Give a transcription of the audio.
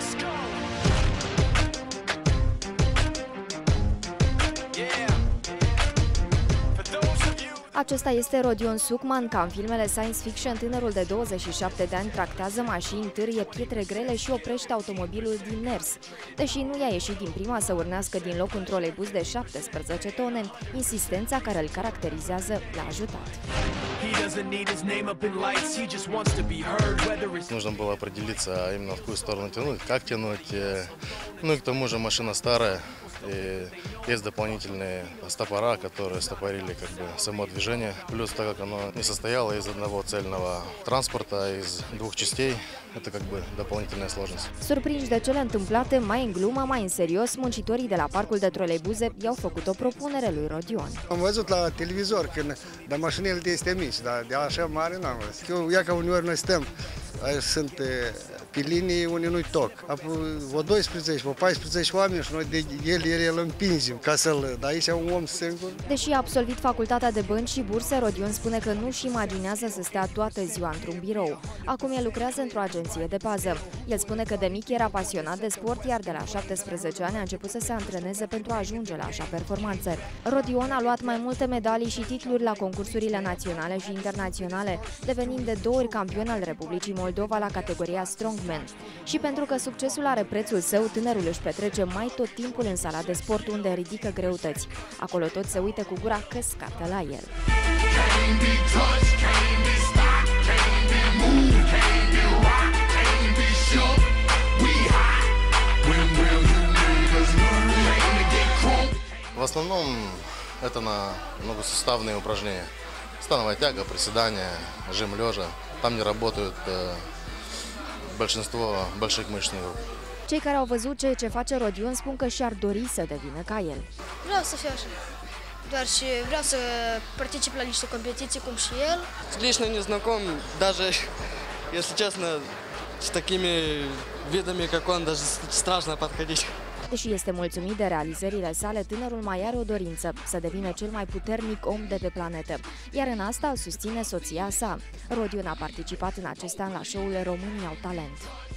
Acesta este Rodion Sucman. Ca în filmele science fiction, tânărul de 27 de ani tractează mașini, târie pietre grele și oprește automobilul din mers. Deși nu i-a ieșit din prima să urnească din loc un troleibuz de 17 tone, insistența care îl caracterizează l-a ajutat. Нужно было определиться именно в какую сторону тянуть, как тянуть. Ну и к тому же машина старая, и есть дополнительные стопора, которые стопорили как бы само движение. Плюс, так как оно не состояло из одного цельного транспорта, из двух частей, это как бы дополнительная сложность. Surprinși de cele întâmplate, mai în glumă, mai în serios, muncitorii de la parcul de troleibuze i-au făcut o propunere lui Rodion. Am văzut la televizor când de mașinile este mici, dar de așa mare n-am văzut. Eu, ia că uneori noi stăm, sunt pe linii unde nu-i toc. Apoi, o 12, o 14 oameni și noi de el împingem ca să-l... Dar aici un om singur. Deși a absolvit facultatea de bănci și burse, Rodion spune că nu-și imaginează să stea toată ziua într-un birou. Acum el lucrează într-o agenție de pază. El spune că de mic era pasionat de sport, iar de la 17 ani a început să se antreneze pentru a ajunge la așa performanțe. Rodion a luat mai multe medalii și titluri la concursurile naționale și internaționale, devenind de 2 ori campion al Republicii Moldova la categoria Strongman. Și pentru că succesul are prețul său, tânărul își petrece mai tot timpul în sala de sport, unde ridică greutăți. Acolo tot se uită cu gura căscată la el. В основном это на многосуставные упражнения. Становая тяга, приседания, жим лежа. Там не работают большинство больших мышечных групп. Cei care au văzut ce face Rodion spun că și-ar dori să devină ca el. Vreau să fiu așa, doar și vreau să particip la niște competiții cum și el. Лично не знаком, даже, если честно, с такими видами, как он, даже страшно подходить. Deși este mulțumit de realizările sale, tânărul mai are o dorință, să devină cel mai puternic om de pe planetă. Iar în asta îl susține soția sa. Rodion a participat în acest an la show-ul România au talent.